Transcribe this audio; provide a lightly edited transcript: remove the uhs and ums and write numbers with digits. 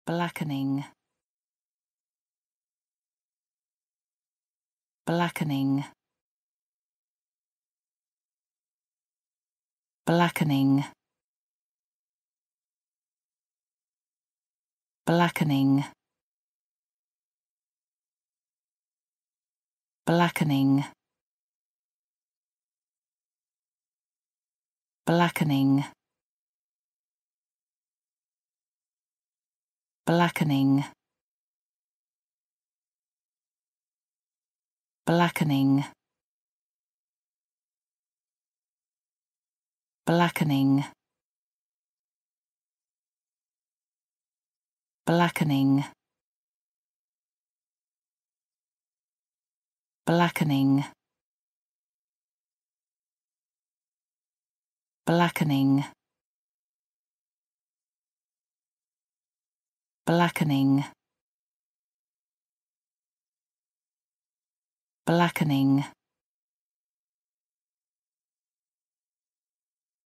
blackening, blackening, blackening, blackening, blackening, blackening, blackening, blackening, blackening, blackening, blackening, blackening, blackening, blackening,